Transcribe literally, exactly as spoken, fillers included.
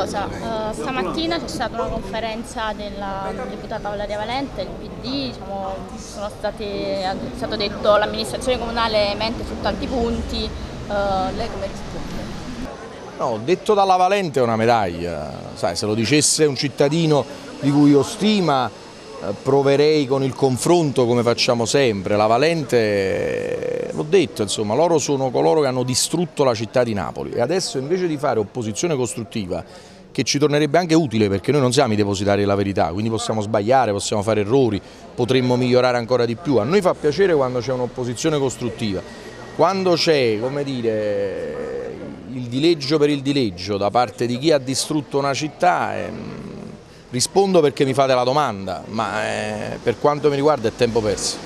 cosa, uh, stamattina c'è stata una conferenza della deputata Valeria Valente, il P D, diciamo, sono state, è stato detto l'amministrazione comunale mente su tanti punti, uh, lei come risponde? No, detto dalla Valente è una medaglia, sai, se lo dicesse un cittadino di cui ho stima eh, proverei con il confronto come facciamo sempre. La Valente, l'ho detto, insomma, loro sono coloro che hanno distrutto la città di Napoli e adesso invece di fare opposizione costruttiva, che ci tornerebbe anche utile perché noi non siamo i depositari della verità, quindi possiamo sbagliare, possiamo fare errori, potremmo migliorare ancora di più. A noi fa piacere quando c'è un'opposizione costruttiva, quando c'è, come dire, il dileggio per il dileggio da parte di chi ha distrutto una città, eh, rispondo perché mi fate la domanda, ma eh, per quanto mi riguarda è tempo perso.